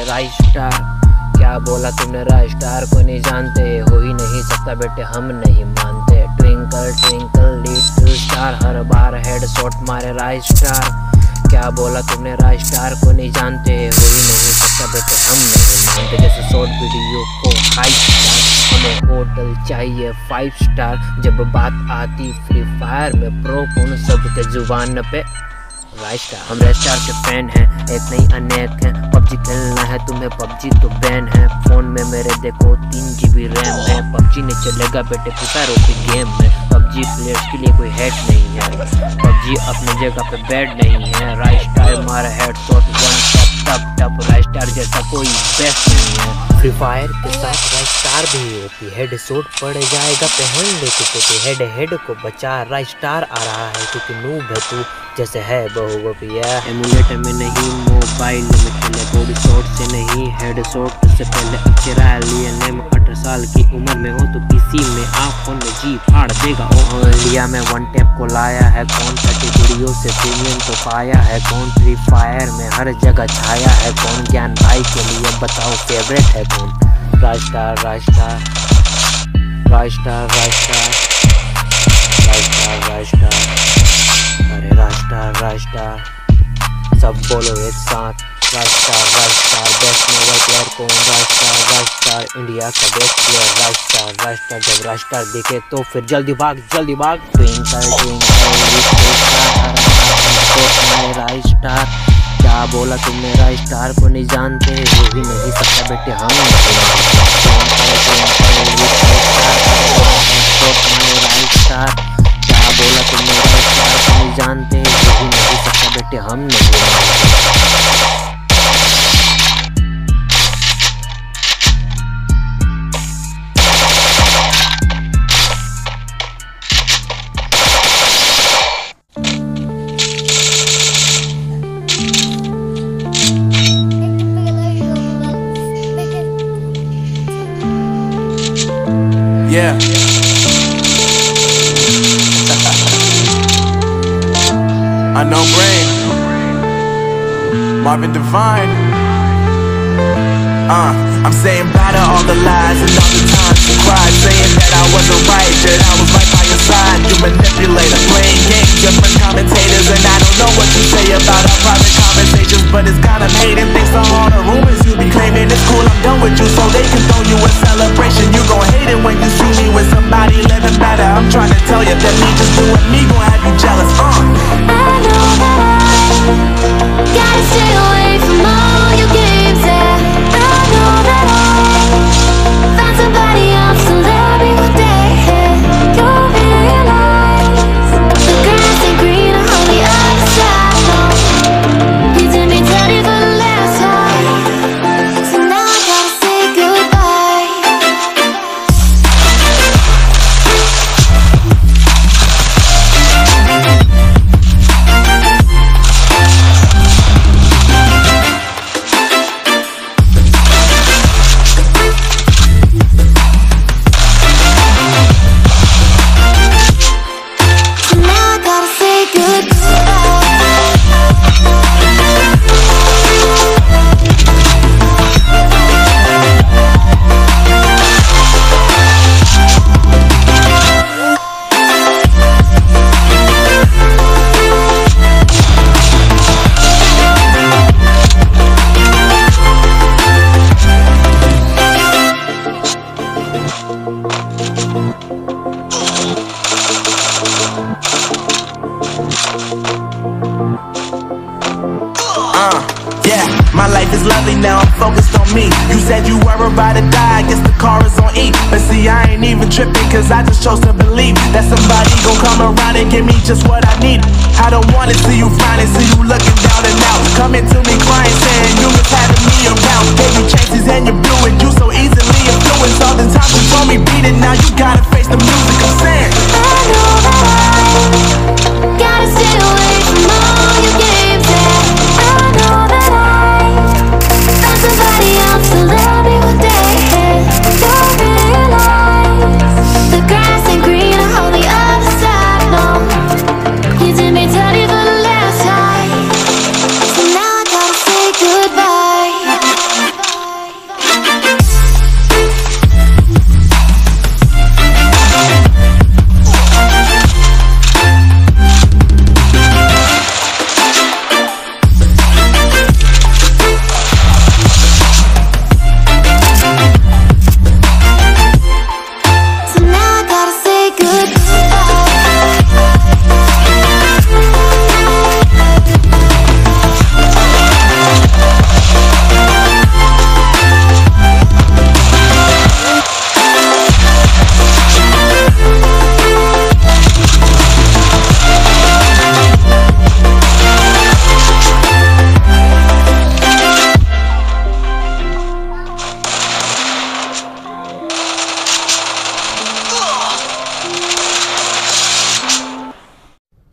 मारे Raistar. क्या बोला तुमने राइस स्टार को नहीं जानते, हो ही नहीं सकता बेटे हम नहीं मानते। ट्विंकल ट्विंकल लिटिल स्टार, हर बार हेड शॉट मारे राइस स्टार। क्या बोला तुमने राइस स्टार को नहीं जानते, हो ही नहीं सकता बेटे हम नहीं मानते। जैसे शॉर्ट वीडियो को हाई स्टार, हमें होटल चाहिए 5 स्टार। जब बात आती फ्री फायर में प्रो कौन सबके जुबान पे राइस स्टार। हम राइस स्टार के फैन हैं, एक नहीं अनेक हैं। पबजी खेलना है तुम्हें पबजी तो बैन है। फोन में मेरे देखो 3 GB रैम है। पबजी नहीं चलेगा बेटे फिफायर की गेम में। पबजी प्लेयर्स के लिए कोई हेड नहीं है, पबजी अपनी जगह पे बैड नहीं है। राइस स्टार मारा head shot one tap tap, Raistar जैसा कोई बेस्ट नहीं है। फ्री फायर के साथ राइस स्टार भी होती, हेड शॉट पड़ जाएगा पहन लेके तो हेड हेड को बचा। राइस स्टार आ रहा है क्योंकि नूब है तू जैसे है बहु पिया। एमुलेटर में नहीं मोबाइल में खेले, बॉडी शॉट से नहीं हेड शॉट से पहले अक्षरा लिए नेम। 18 साल की उम्र में हो तो किसी में आप फोन में जी फाड़ देगा। ओ इंडिया में वन टैप को लाया है कौन, 30 वीडियो से प्रीमियम को पाया है कौन। फ्री फायर में हर जगह छाया है कौन, ज्ञान भाई के लिए बताओ फेवरेट है कौन। Raistar Raistar Raistar Raistar Raistar Raistar, अरे राइस स्टार सब बोलो एक साथ। Raistar best mobile player कौन, राइस स्टार इंडिया का बेस्ट प्लेयर। राइस स्टार जब राइस स्टार दिखे तो फिर जल्दी भाग ट्विंकल ट्विंकल राइस स्टार। क्या बोला तुमने राइस स्टार को नहीं जानते, वो भी नहीं सकता बेटे हम नहीं राइस स्टार। क्या बोला तुमने राइस स्टार को नहीं जानते, वो भी नहीं सकता बेटे हम नहीं मानते। Yeah. Unknown Brain, Marvin Divine. I'm saying bye to all the lies and all the times you cried, saying that I wasn't right, that I was right by your side. You manipulator, playing games, different commentators, and I don't know what you say about our private conversations, but it's got 'em hating. Thanks to all the rumors you be claiming, it's cool I'm done with you, so they can throw you a celebration. You gon' hate it when you see me with somebody living better. I'm trying to tell you that me just doing me gon' have you jealous. I know that I gotta stay away from all your games, yeah. I know that I found somebody else to love me one day, yeah. You'll realize the grass ain't greener on the other side, no. You did me dirty for the last time, so now I gotta say goodbye. Yeah, my life is lovely now, I'm focused on me. You said you were about to die, I guess the car is on E. But see, I ain't even tripping, cause I just chose to believe that somebody gon' come around and give me just what I need. I don't wanna see you finding, see you looking down and out, coming to me crying, saying you was having me around. Gave you chances and you blew it, you so easily influenced. All the time you told me beat it, now you gotta face the music. I'm saying I know that I gotta stay away from all your games, yeah. I know that I found somebody else to love me one day, yeah. You'll realize the grass ain't greener on the other side, no. You did me dirty for the last time, so now I gotta say goodbye.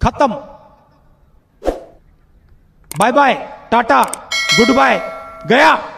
खत्म। Bye bye, tata, good bye, गया।